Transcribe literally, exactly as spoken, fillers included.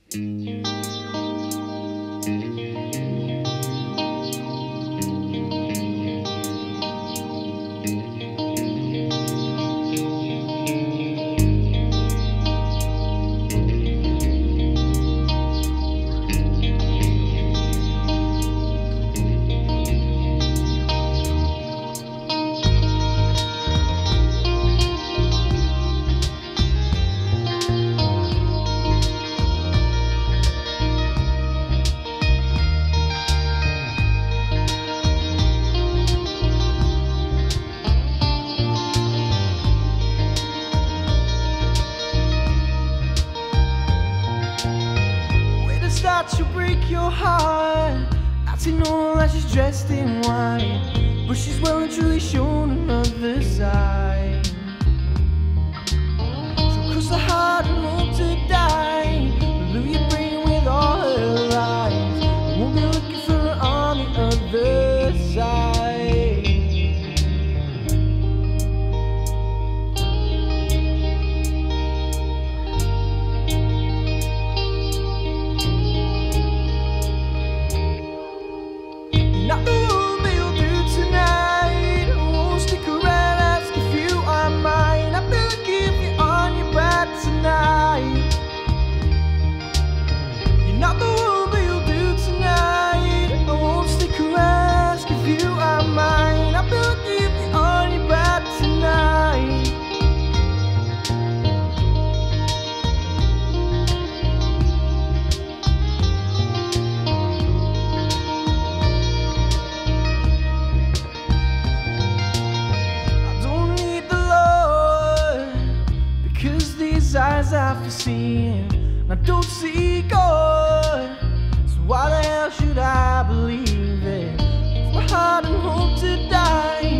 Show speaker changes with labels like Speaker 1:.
Speaker 1: She'll break your heart. Acting all like she's dressed in white, but she's well and truly shown another side. She'll cross the heart and hope to die, pollute your brain with all her lies, and won't be looking for her on the other side. Not the woman you'll do tonight. I won't stick around, ask if you are mine. I better give you on your back tonight. You're not the woman you'll do tonight. I won't stick around, ask if you are mine. I better give you on your back tonight. Eyes I've foreseen, I don't see God, so why the hell should I believe it? It's my heart and hope to die.